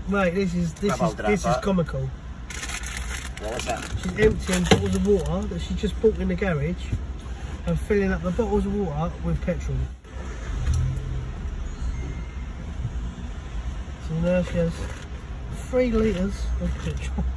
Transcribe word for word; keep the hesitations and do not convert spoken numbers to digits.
Mate, this is this is this is comical. What's that? She's emptying bottles of water that she just bought in the garage and filling up the bottles of water with petrol. So now she has three litres of petrol.